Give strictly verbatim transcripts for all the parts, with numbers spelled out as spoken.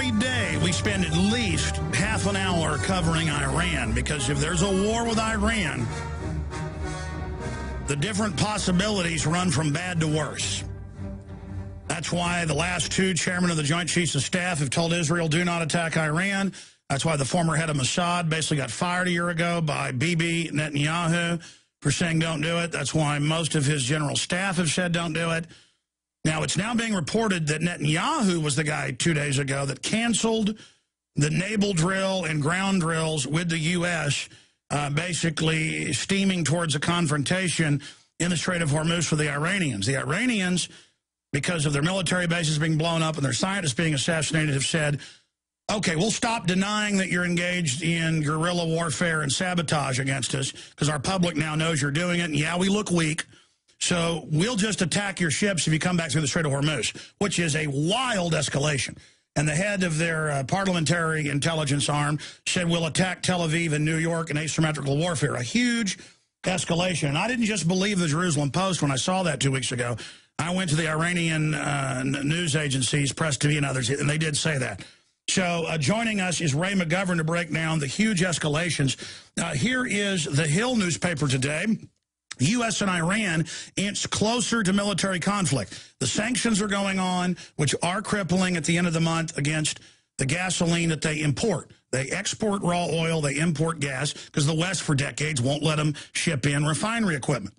every day we spend at least half an hour covering Iran, because if there's a war with Iran, the different possibilities run from bad to worse. That's why the last two chairmen of the Joint Chiefs of Staff have told Israel, do not attack Iran. That's why the former head of Mossad basically got fired a year ago by Bibi Netanyahu for saying don't do it. That's why most of his general staff have said don't do it. Now, it's now being reported that Netanyahu was the guy two days ago that canceled the naval drill and ground drills with the U S, uh, basically steaming towards a confrontation in the Strait of Hormuz for the Iranians. The Iranians, because of their military bases being blown up and their scientists being assassinated, have said, okay, we'll stop denying that you're engaged in guerrilla warfare and sabotage against us, because our public now knows you're doing it, and yeah, we look weak. So we'll just attack your ships if you come back through the Strait of Hormuz, which is a wild escalation. And the head of their uh, parliamentary intelligence arm said we'll attack Tel Aviv and New York in asymmetrical warfare, a huge escalation. And I didn't just believe the Jerusalem Post when I saw that two weeks ago. I went to the Iranian uh, news agencies, Press T V and others, and they did say that. So uh, joining us is Ray McGovern to break down the huge escalations. Uh, here is the Hill newspaper today. The U S and Iran inch closer to military conflict. The sanctions are going on, which are crippling at the end of the month against the gasoline that they import. They export raw oil, they import gas, because the West for decades won't let them ship in refinery equipment.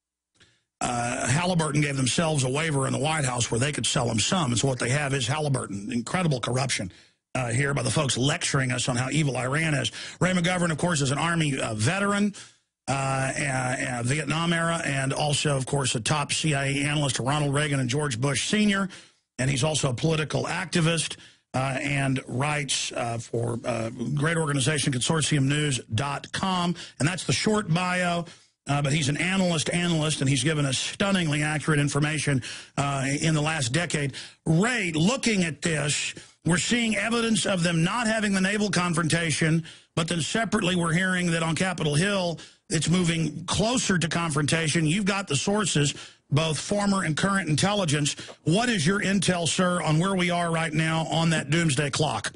Uh, Halliburton gave themselves a waiver in the White House where they could sell them some. And so what they have is Halliburton. Incredible corruption uh, here by the folks lecturing us on how evil Iran is. Ray McGovern, of course, is an Army uh, veteran. Uh, uh, uh, Vietnam era, and also, of course, a top C I A analyst to Ronald Reagan and George Bush Senior And he's also a political activist uh, and writes uh, for a great organization, consortium news dot com. And that's the short bio. Uh, but he's an analyst, analyst, and he's given us stunningly accurate information uh, in the last decade. Ray, looking at this, we're seeing evidence of them not having the naval confrontation, but then separately we're hearing that on Capitol Hill, it's moving closer to confrontation. You've got the sources, both former and current intelligence. What is your intel, sir, on where we are right now on that doomsday clock?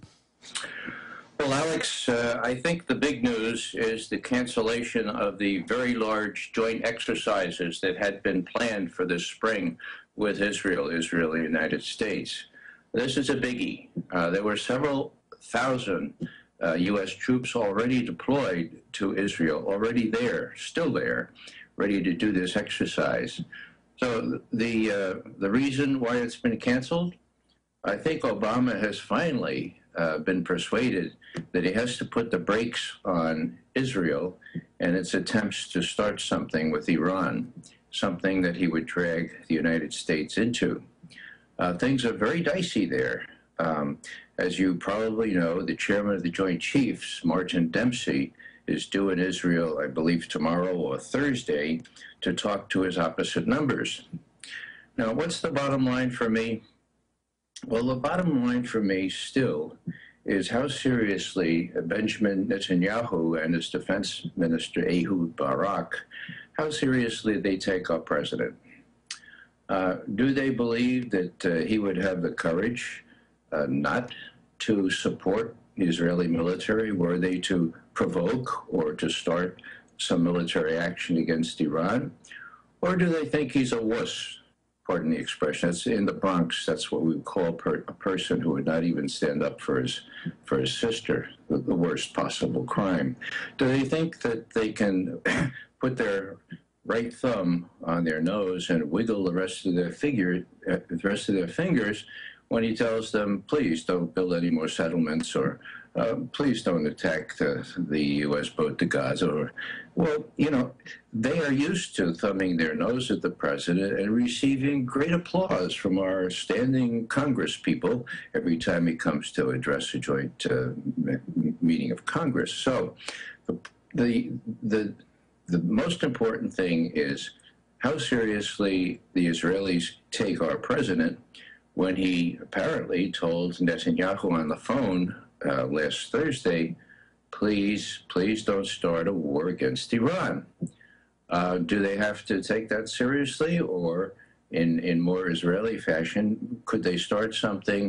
Well, Alex, uh, I think the big news is the cancellation of the very large joint exercises that had been planned for this spring with Israel, Israel and the United States. This is a biggie. Uh, there were several thousand uh, U S troops already deployed to Israel, already there, still there, ready to do this exercise. So the, uh, the reason why it's been canceled, I think Obama has finally uh, been persuaded that he has to put the brakes on Israel and its attempts to start something with Iran, something that he would drag the United States into. Uh, things are very dicey there. Um, as you probably know, the chairman of the Joint Chiefs, Martin Dempsey, is due in Israel, I believe, tomorrow or Thursday to talk to his opposite numbers. Now, what's the bottom line for me? Well, the bottom line for me still is how seriously Benjamin Netanyahu and his defense minister, Ehud Barak, how seriously they take our president. Uh, do they believe that uh, he would have the courage uh, not to support the Israeli military were they to provoke or to start some military action against Iran? Or do they think he's a wuss? Pardon the expression. That's in the Bronx. That's what we would call per, a person who would not even stand up for his for his sister, the, the worst possible crime. Do they think that they can put their right thumb on their nose and wiggle the rest of their figure, uh, the rest of their fingers, when he tells them, please don't build any more settlements, or uh, please don't attack the, the U S boat to Gaza? Or, well, you know, they are used to thumbing their nose at the president and receiving great applause from our standing Congress people every time he comes to address a joint uh, meeting of Congress. So the, the, the, the most important thing is how seriously the Israelis take our president when he apparently told Netanyahu on the phone uh, last Thursday, please, please don't start a war against Iran. Uh, do they have to take that seriously, or in, in more Israeli fashion, could they start something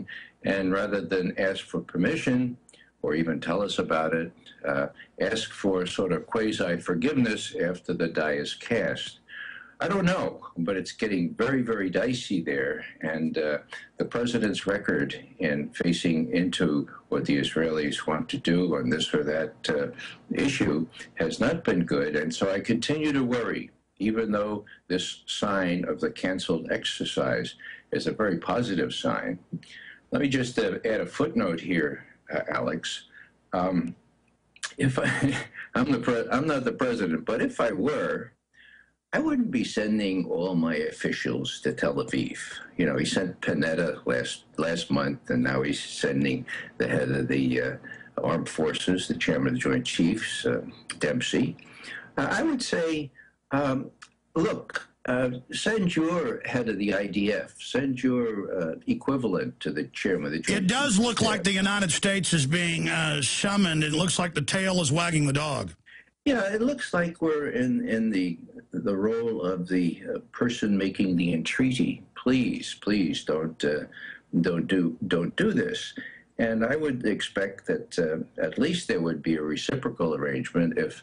And rather than ask for permission or even tell us about it, uh, ask for sort of quasi-forgiveness after the die is cast. I don't know, but it's getting very, very dicey there. And uh, the president's record in facing into what the Israelis want to do on this or that uh, issue has not been good. And so I continue to worry, even though this sign of the canceled exercise is a very positive sign. Let me just uh, add a footnote here, uh, Alex. Um, if I, I'm, the pre I'm not the president, but if I were, I wouldn't be sending all my officials to Tel Aviv. You know, he sent Panetta last last month, and now he's sending the head of the uh, armed forces, the chairman of the Joint Chiefs, uh, Dempsey. Uh, I would say, um, look, uh, send your head of the I D F, send your uh, equivalent to the chairman of the Joint It does Chiefs. look like the United States is being uh, summoned. It looks like the tail is wagging the dog. Yeah, it looks like we're in, in the the role of the uh, person making the entreaty. Please, please don't uh, don't do don't do this. And I would expect that uh, at least there would be a reciprocal arrangement. If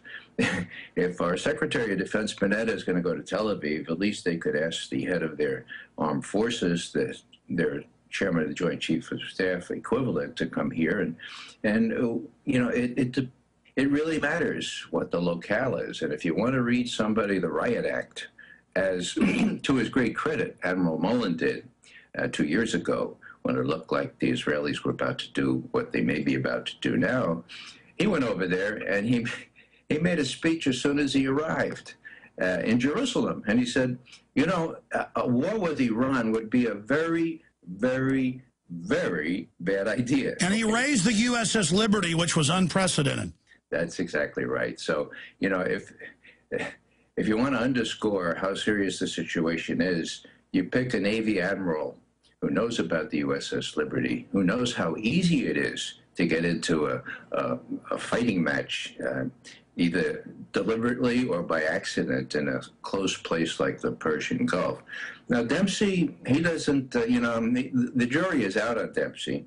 if our Secretary of Defense Panetta is going to go to Tel Aviv, at least they could ask the head of their armed forces, the, their chairman of the Joint Chiefs of Staff equivalent, to come here. And and uh, you know it. it It really matters what the locale is. And if you want to read somebody the Riot Act, as to his great credit, Admiral Mullen did uh, two years ago, when it looked like the Israelis were about to do what they may be about to do now, he went over there and he, he made a speech as soon as he arrived uh, in Jerusalem. And he said, you know, a, a war with Iran would be a very, very, very bad idea. And he raised the U S S Liberty, which was unprecedented. That's exactly right. So, you know, if if you want to underscore how serious the situation is, you pick a Navy admiral who knows about the U S S Liberty, who knows how easy it is to get into a, a, a fighting match, uh, either deliberately or by accident in a close place like the Persian Gulf. Now, Dempsey, he doesn't, uh, you know, the, the jury is out on Dempsey,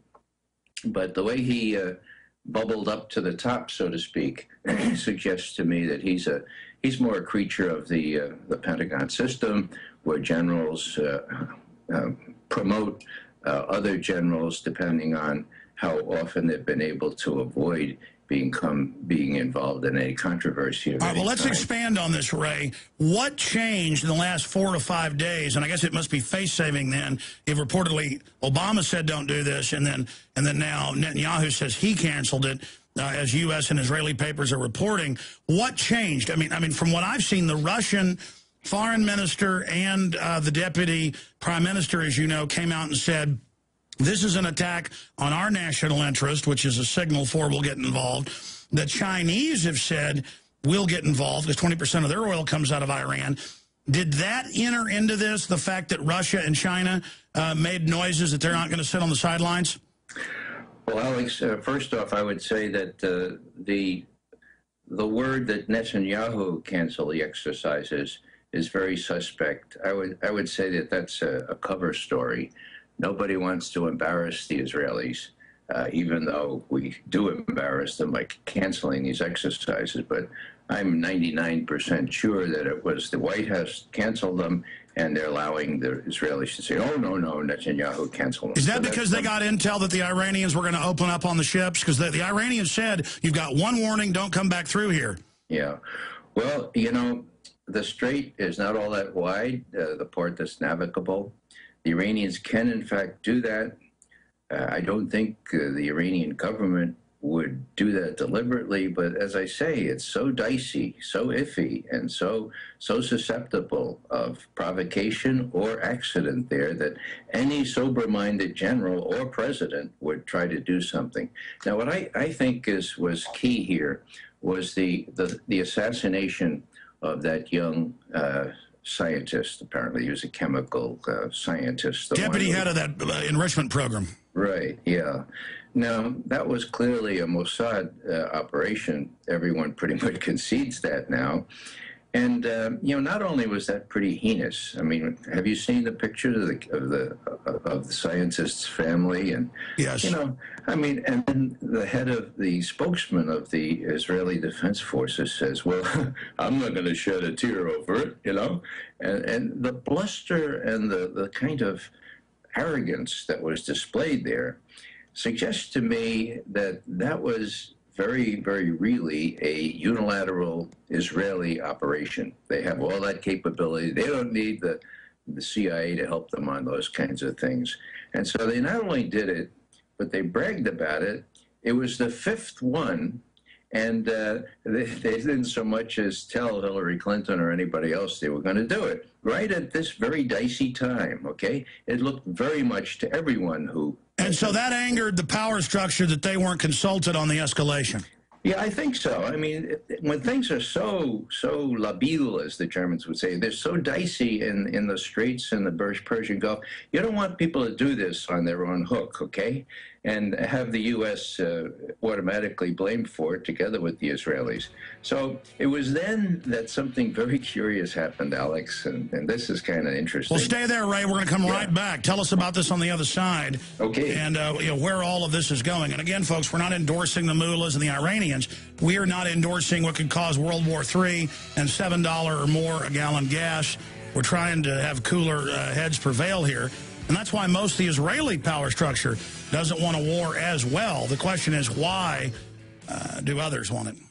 but the way he uh, bubbled up to the top, so to speak, suggests to me that he's a he's more a creature of the uh, the Pentagon system, where generals uh, uh, promote uh, other generals depending on how often they've been able to avoid being come being involved in any controversy. All right, well, let's time. expand on this, Ray. What changed in the last four to five days? And I guess it must be face-saving then, if reportedly Obama said don't do this, and then and then now Netanyahu says he canceled it, uh, as U S and Israeli papers are reporting. What changed? I mean, I mean, from what I've seen, the Russian foreign minister and uh, the deputy prime minister, as you know, came out and said, this is an attack on our national interest, which is a signal for we'll get involved. The Chinese have said we'll get involved because twenty percent of their oil comes out of Iran. Did that enter into this, the fact that Russia and China uh, made noises that they're not going to sit on the sidelines? Well, Alex, uh, first off, I would say that uh, the the word that Netanyahu cancel the exercises is very suspect. I would I would say that that's a, a cover story. Nobody wants to embarrass the Israelis, uh, even though we do embarrass them by canceling these exercises. But I'm ninety-nine percent sure that it was the White House canceled them, and they're allowing the Israelis to say, oh, no, no, Netanyahu canceled them. Is that so because they got intel that the Iranians were going to open up on the ships? Because the, the Iranians said, you've got one warning, don't come back through here. Yeah. Well, you know, the strait is not all that wide, uh, the part that's navigable. The Iranians can, in fact, do that. Uh, I don't think uh, the Iranian government would do that deliberately, but as I say, it's so dicey, so iffy, and so so susceptible of provocation or accident there that any sober-minded general or president would try to do something. Now, what I, I think is was key here was the, the, the assassination of that young uh, scientist. Apparently he was a chemical uh, scientist. Deputy head of that uh, enrichment program. Right, yeah. Now, that was clearly a Mossad uh, operation. Everyone pretty much concedes that now. And uh, you know, not only was that pretty heinous. I mean, have you seen the pictures of the of the of the scientist's family? And yes, you know, I mean, and then the head of the spokesman of the Israeli Defense Forces says, "Well, I'm not going to shed a tear over it," you know, and and the bluster and the the kind of arrogance that was displayed there suggests to me that that was very, very really a unilateral Israeli operation. They have all that capability. They don't need the, the C I A to help them on those kinds of things. And so they not only did it, but they bragged about it. It was the fifth one, and uh, they, they didn't so much as tell Hillary Clinton or anybody else they were going to do it, right at this very dicey time, okay? It looked very much to everyone who... And so that angered the power structure that they weren't consulted on the escalation. Yeah, I think so. I mean, when things are so, so labil, as the Germans would say, they're so dicey in, in the Straits and the Persian Gulf, you don't want people to do this on their own hook, okay? And have the U S uh, automatically blamed for it together with the Israelis. So it was then that something very curious happened, Alex, and, and this is kind of interesting. Well, stay there, Ray. We're going to come yeah. right back. Tell us about this on the other side. Okay. And uh, you know, where all of this is going. And again, folks, we're not endorsing the mullahs and the Iranians. We are not endorsing what could cause World War Three and seven dollars or more a gallon gas. We're trying to have cooler uh, heads prevail here. And that's why most of the Israeli power structure doesn't want a war as well. The question is, why uh, do others want it?